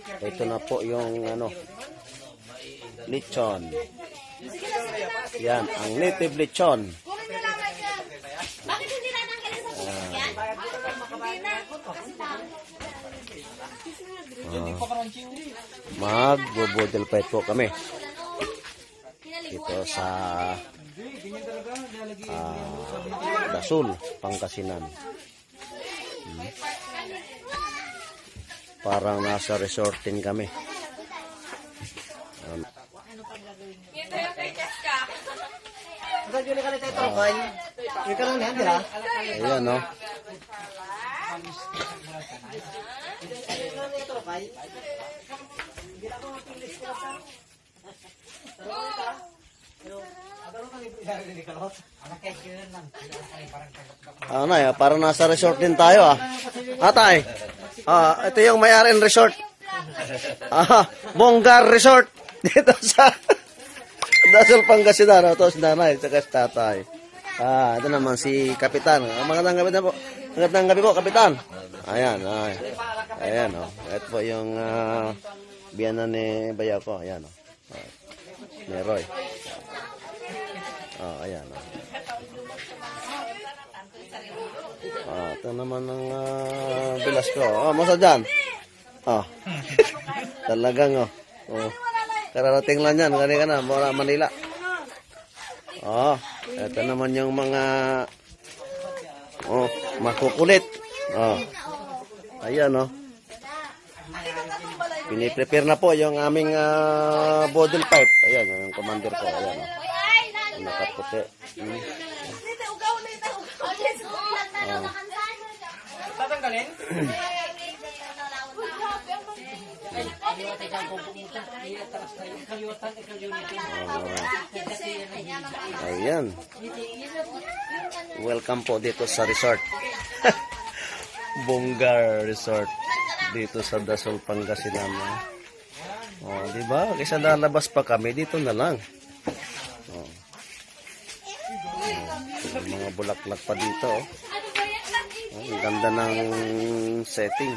Ito na po yung ano, lechon. Yan, ang native lechon. Bakit hindi natanggalin sa puso yan? Mag-budel fight po kami. Ito sa Dasol, Pangasinan. Parang nasa resort din kami. Ayan, no? Ano ya, parang nasa resort din tayo ah. Atay. Ito yung may-ari ng resort. Bonggar Resort dito sa Dasol, Pangasinan. Ito si nanay, saka si tatay. Ito naman si Kapitan. Magandang gabi na po. Magandang gabi po, Kapitan. Ayan, ayan oh. Ito po yung biyanan ni Bayaw ko. Ayan oh. Ni Roy. Ayan oh. Ito naman ang bilas ko. Masa dyan? Talagang kararating lang yan. Gani ka na, mula Manila. Ito naman yung mga makukulit. Ayan piniprepare na po yung aming bodil pipe. Ayan, yung commander ko. Ayan nakaputi. Ayan. Welcome po dito sa resort. Bonggar Resort dito sa Dasol, Pangasinan. Di ba? Kaysa lalabas pa kami dito na lang. Mga bulaklak pa dito. Ang ganda ng setting.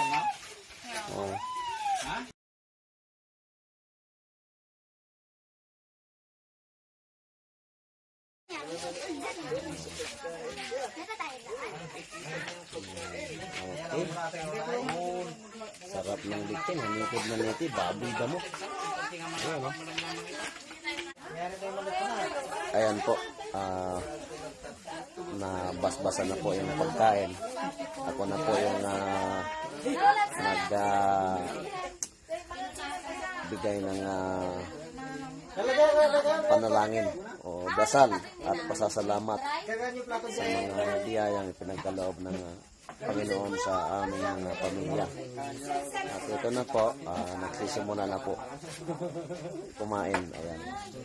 Sarap ng likin. Hanikid na niti. Baboy ba mo? Ayan po. Nabasbasan na po yung pagkain. Ako na po yung bigay ng panalangin o dasal at pasasalamat sa mga biyayang ipinagkaloob ng Panginoon sa aming mga pamilya. At ito na po, nagsisimula na po kumain. Ayan.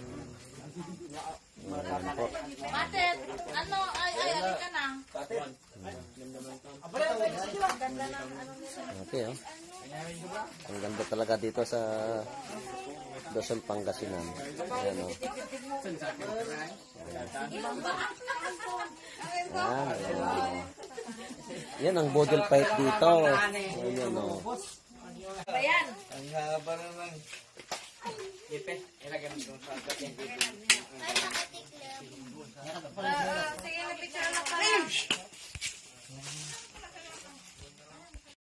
Ayan po. Matet, alin ka na? Okay, ang ganda talaga dito sa Dasol, Pangasinan. Ayan, yan ang bodil pipe dito. Ayan, Bayan. Ang haba naman. Ipe, ilagay mo sa atin. Sige, na picture na tayo.